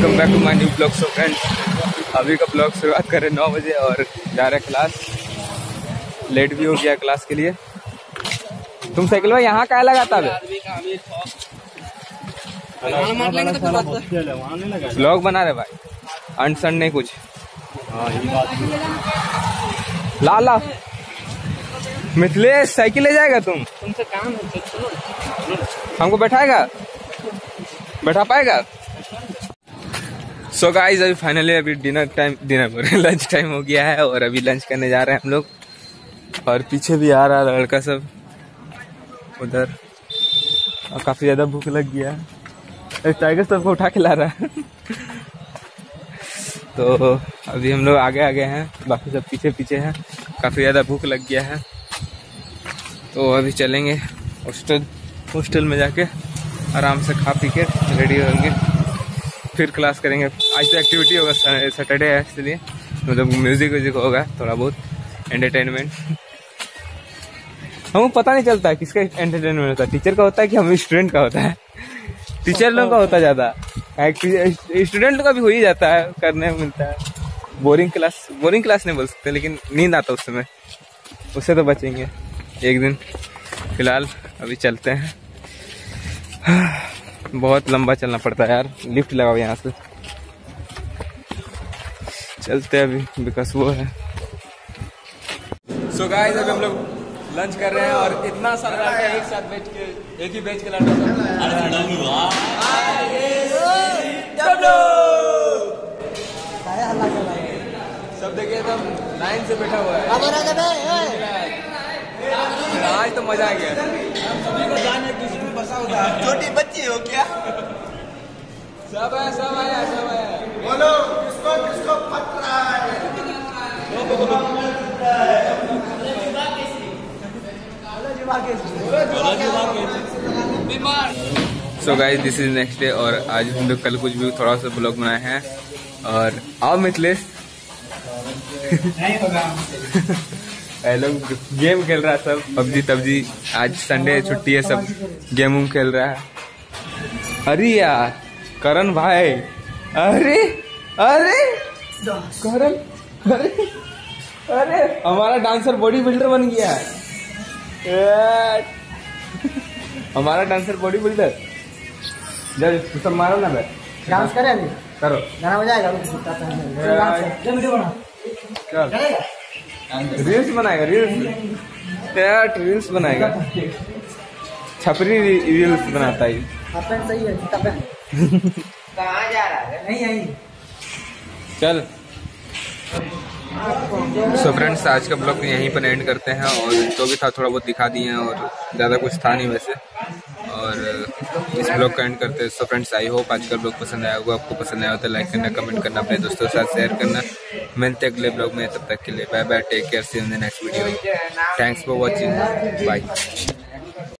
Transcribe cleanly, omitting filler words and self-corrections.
Welcome back to my new vlog. So friends, अभी का blog शुरुआत करें 9 बजे और जा रहे क्लास। लेट भी हो गया क्लास के लिए। तुम साइकिल में यहाँ क्या लगाता है? ब्लॉग बना रहे भाई, अनसन नहीं कुछ। ला ला मिथिलेश, साइकिल ले जाएगा तुमसे काम है, हमको बैठाएगा, बैठा पाएगा? सो गाइस, अभी फाइनली अभी लंच टाइम हो गया है और अभी लंच करने जा रहे हैं हम लोग। और पीछे भी आ रहा है लड़का सब उधर, और काफी ज्यादा भूख लग गया है। टाइगर सबको उठा के ला रहा है तो अभी हम लोग आगे आगे हैं, बाकी सब पीछे पीछे हैं। काफी ज्यादा भूख लग गया है तो अभी चलेंगे हॉस्टल में जाके आराम से खा पी के रेडी होंगे, फिर क्लास करेंगे। आज तो एक्टिविटी होगा, सैटरडे है इसलिए मतलब म्यूजिक होगा, थोड़ा बहुत एंटरटेनमेंट। हमको पता नहीं चलता है किसका एंटरटेनमेंट होता है, टीचर का होता है कि हम स्टूडेंट का होता है? टीचर लोग का होता ज्यादा, स्टूडेंट का भी हो ही जाता है, करने में मिलता है। बोरिंग क्लास नहीं बोल सकते, लेकिन नींद आता उस समय, उससे तो बचेंगे एक दिन। फिलहाल अभी चलते हैं, बहुत लंबा चलना पड़ता है यार। लिफ्ट लगाओ यहाँ से, चलते हैं अभी बिकॉज वो है। सो गाइस, अभी हम लोग लंच कर रहे हैं और इतना सारा लड़का एक साथ बैठ के, एक ही बेंच के लड़का सब देखिए, एकदम लाइन से बैठा हुआ है। आज तो मजा आ गया। सभी को जाने किसी को बसा होता है, छोटी बच्ची हो क्या? सब है। बोलो किसको फट रहा है? So guys, this is next day और आज हम लोग कल कुछ भी थोड़ा सा ब्लॉग बनाए हैं। और आओ मिथिलेश लोग गेम खेल रहा है सब, पबजी। आज संडे छुट्टी है, सब गेम खेल रहा है। अरे यार करण भाई, अरे करण, अरे हमारा डांसर बॉडी बिल्डर बन गया है। हमारा डांसर बॉडी बिल्डर। जब सब मारो ना, डांस करे अभी, करो, गाना बजाएगा, रील्स बनाएगा, रील्स बनाएगा, छपरी रील्स बनाता है। सही है, कहाँ जा रहा है? नहीं चल। सो फ्रेंड्स, आज का ब्लॉग यहीं पर एंड करते हैं और जो भी था थोड़ा बहुत दिखा दिए हैं और ज़्यादा कुछ था नहीं वैसे, और इस ब्लॉग का एंड करते हैं। सो फ्रेंड्स, आई होप आज का ब्लॉग पसंद आया होगा। आपको पसंद आया हो तो लाइक करना, कमेंट करना, अपने दोस्तों के साथ शेयर करना। मिलते हैं अगले ब्लॉग में, तब तक के लिए bye bye, take care, see you in the next video. Thanks for watching, bye.